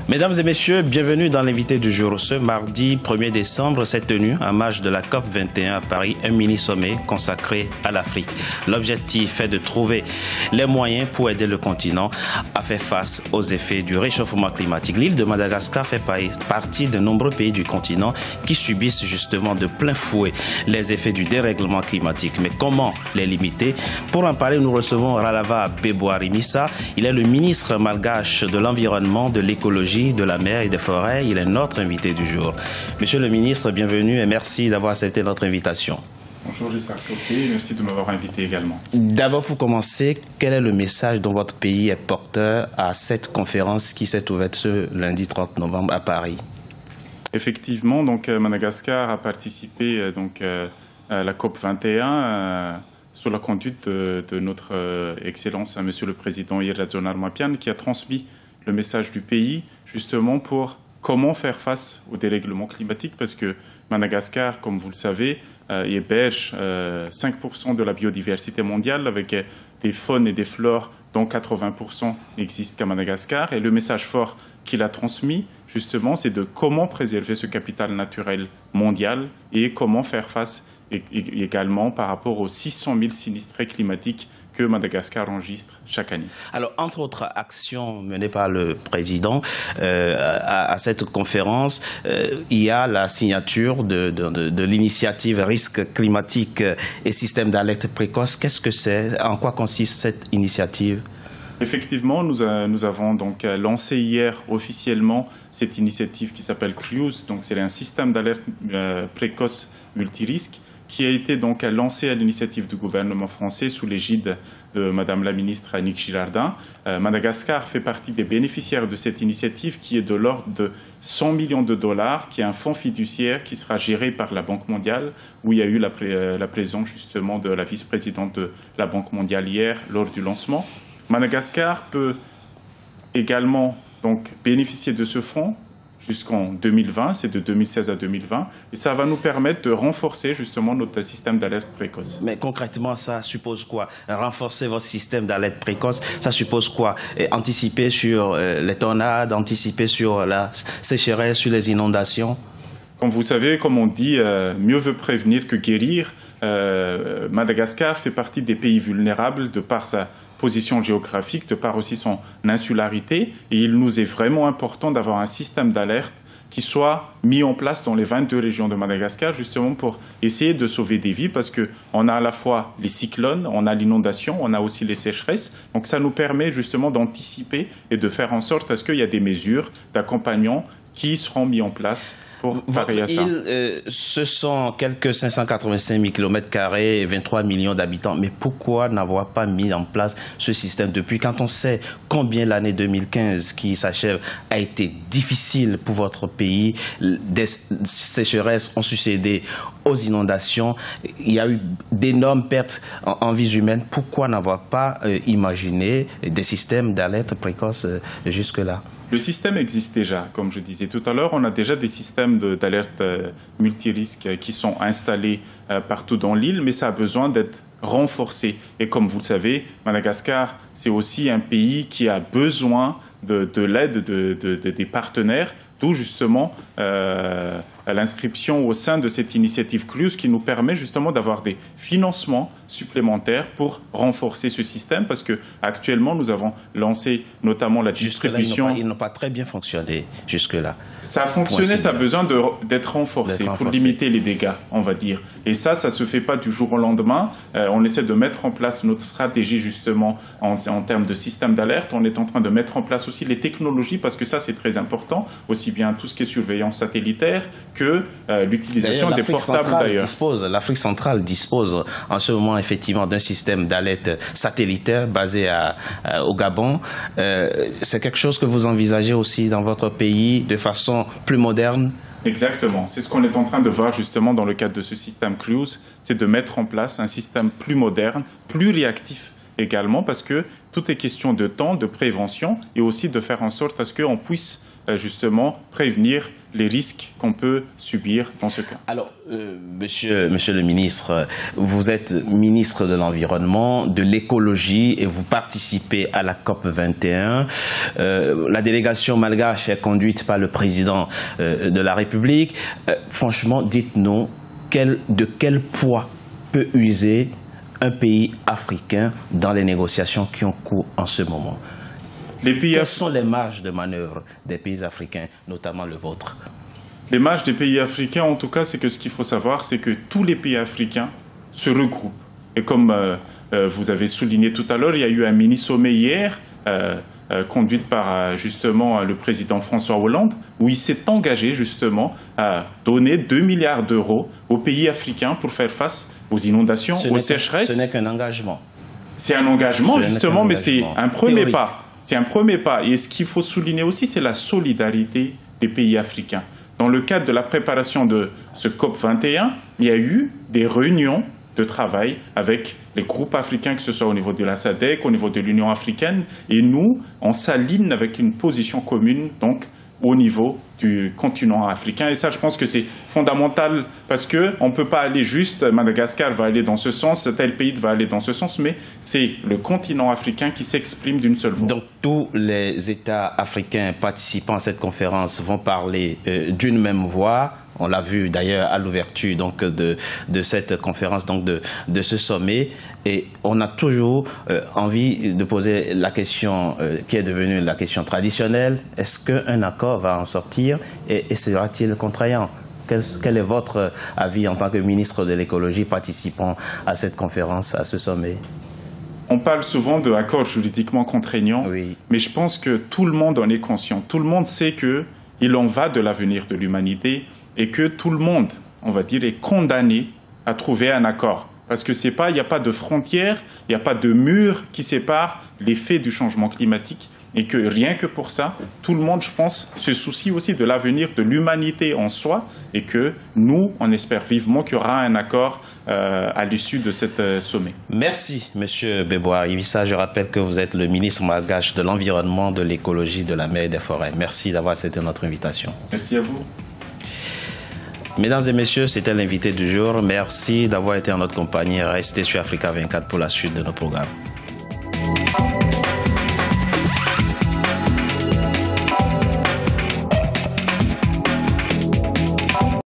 Mesdames et messieurs, bienvenue dans l'invité du jour. Ce mardi 1er décembre s'est tenu en marge de la COP21 à Paris un mini-sommet consacré à l'Afrique. L'objectif est de trouver les moyens pour aider le continent à faire face aux effets du réchauffement climatique. L'île de Madagascar fait partie de nombreux pays du continent qui subissent justement de plein fouet les effets du dérèglement climatique. Mais comment les limiter? Pour en parler, nous recevons Ralava Beboarimissa. Il est le ministre malgache de l'Environnement, de l'Écologie, de la mer et des forêts. Il est notre invité du jour. Monsieur le ministre, bienvenue et merci d'avoir accepté notre invitation. Bonjour Lisa Koké, merci de m'avoir invité également. D'abord, pour commencer, quel est le message dont votre pays est porteur à cette conférence qui s'est ouverte ce lundi 30 novembre à Paris? Effectivement, donc Madagascar a participé à la COP21 sous la conduite de notre Excellence, Monsieur le Président Iradjonar Mapian, qui a transmis le message du pays justement pour comment faire face au dérèglement climatique, parce que Madagascar, comme vous le savez, héberge 5% de la biodiversité mondiale avec des faunes et des flores dont 80% n'existent qu'à Madagascar. Et le message fort qu'il a transmis, justement, c'est de comment préserver ce capital naturel mondial et comment faire face également par rapport aux 600 000 sinistrés climatiques que Madagascar enregistre chaque année. Alors, entre autres actions menées par le président à cette conférence, il y a la signature de l'initiative risque climatique et système d'alerte précoce. Qu'est-ce que c'est? En quoi consiste cette initiative? Effectivement, nous avons donc lancé hier officiellement cette initiative qui s'appelle CRIUS. Donc, c'est un système d'alerte précoce multirisque qui a été donc lancé à l'initiative du gouvernement français sous l'égide de Madame la ministre Annick Girardin. Madagascar fait partie des bénéficiaires de cette initiative qui est de l'ordre de 100 millions de dollars, qui est un fonds fiduciaire qui sera géré par la Banque mondiale, où il y a eu la présence justement de la vice-présidente de la Banque mondiale hier lors du lancement. Madagascar peut également donc bénéficier de ce fonds jusqu'en 2020, c'est de 2016 à 2020, et ça va nous permettre de renforcer justement notre système d'alerte précoce. Mais concrètement, ça suppose quoi? Renforcer votre système d'alerte précoce, ça suppose quoi? Anticiper sur les tornades, anticiper sur la sécheresse, sur les inondations? Comme vous savez, comme on dit, mieux vaut prévenir que guérir. Madagascar fait partie des pays vulnérables de par sa position géographique, de par aussi son insularité. Et il nous est vraiment important d'avoir un système d'alerte qui soit mis en place dans les 22 régions de Madagascar, justement pour essayer de sauver des vies, parce qu'on a à la fois les cyclones, on a l'inondation, on a aussi les sécheresses. Donc ça nous permet justement d'anticiper et de faire en sorte à ce qu'il y ait des mesures d'accompagnement qui seront mises en place pour parer à ça. Votre île, ce sont quelques 585 000 km² et 23 millions d'habitants. Mais pourquoi n'avoir pas mis en place ce système depuis, quand on sait combien l'année 2015 qui s'achève a été difficile pour votre pays? Des sécheresses ont succédé aux inondations. Il y a eu d'énormes pertes en vies humaines. Pourquoi n'avoir pas imaginé des systèmes d'alerte précoce jusque-là? Le système existe déjà, comme je disais tout à l'heure. On a déjà des systèmes d'alerte multirisques qui sont installés partout dans l'île, mais ça a besoin d'être renforcé. Et comme vous le savez, Madagascar, c'est aussi un pays qui a besoin de l'aide des partenaires, d'où justement l'inscription au sein de cette initiative CRIUS qui nous permet justement d'avoir des financements supplémentaires pour renforcer ce système, parce que actuellement nous avons lancé notamment la distribution. Ils n'ont pas très bien fonctionné jusque-là. Ça a fonctionné, ça a besoin d'être renforcé pour limiter les dégâts, on va dire. Et ça se fait pas du jour au lendemain. On essaie de mettre en place notre stratégie justement en termes de système d'alerte. On est en train de mettre en place aussi les technologies, parce que ça c'est très important, aussi bien tout ce qui est surveillance satellitaire que l'utilisation des portables d'ailleurs. L'Afrique centrale dispose en ce moment effectivement d'un système d'alerte satellitaire basé au Gabon. C'est quelque chose que vous envisagez aussi dans votre pays de façon plus moderne? Exactement. C'est ce qu'on est en train de voir justement dans le cadre de ce système CRIUS, c'est de mettre en place un système plus moderne, plus réactif également, parce que tout est question de temps, de prévention, et aussi de faire en sorte à ce qu'on puisse justement prévenir les risques qu'on peut subir dans ce cas. Alors, monsieur le ministre, vous êtes ministre de l'Environnement, de l'écologie et vous participez à la COP 21. La délégation malgache est conduite par le président de la République. Franchement, dites-nous, de quel poids peut user un pays africain dans les négociations qui ont cours en ce moment? Quelles sont les marges de manœuvre des pays africains, notamment le vôtre? Les marges des pays africains, en tout cas, c'est que ce qu'il faut savoir, c'est que tous les pays africains se regroupent. Et comme vous avez souligné tout à l'heure, il y a eu un mini-sommet hier, conduit par justement le président François Hollande, où il s'est engagé justement à donner 2 milliards d'euros aux pays africains pour faire face aux inondations, aux sécheresses. Ce n'est qu'un engagement. C'est un engagement, justement, mais c'est un premier pas. C'est un premier pas. Et ce qu'il faut souligner aussi, c'est la solidarité des pays africains. Dans le cadre de la préparation de ce COP 21, il y a eu des réunions de travail avec les groupes africains, que ce soit au niveau de la SADC, au niveau de l'Union africaine. Et nous, on s'aligne avec une position commune, donc, au niveau du continent africain. Et ça, je pense que c'est fondamental parce qu'on ne peut pas aller juste, Madagascar va aller dans ce sens, tel pays va aller dans ce sens, mais c'est le continent africain qui s'exprime d'une seule voix. Donc tous les États africains participant à cette conférence vont parler d'une même voix. On l'a vu d'ailleurs à l'ouverture donc de cette conférence, donc de ce sommet. Et on a toujours envie de poser la question qui est devenue la question traditionnelle. Est-ce qu'un accord va en sortir et sera-t-il contraignant? Quel est votre avis en tant que ministre de l'écologie participant à cette conférence, à ce sommet? On parle souvent d'accords juridiquement contraignants, oui. Mais je pense que tout le monde en est conscient. Tout le monde sait qu'il en va de l'avenir de l'humanité et que tout le monde, on va dire, est condamné à trouver un accord. Parce que il n'y a pas de frontières, il n'y a pas de mur qui sépare les faits du changement climatique. Et que rien que pour ça, tout le monde, je pense, se soucie aussi de l'avenir de l'humanité en soi. Et que nous, on espère vivement qu'il y aura un accord à l'issue de cet sommet. Merci, Monsieur Beboa Iwissa. Je rappelle que vous êtes le ministre malgache de l'Environnement, de l'écologie, de la mer et des forêts. Merci d'avoir accepté notre invitation. Merci à vous. Mesdames et messieurs, c'était l'invité du jour. Merci d'avoir été en notre compagnie. Restez sur Africa 24 pour la suite de nos programmes.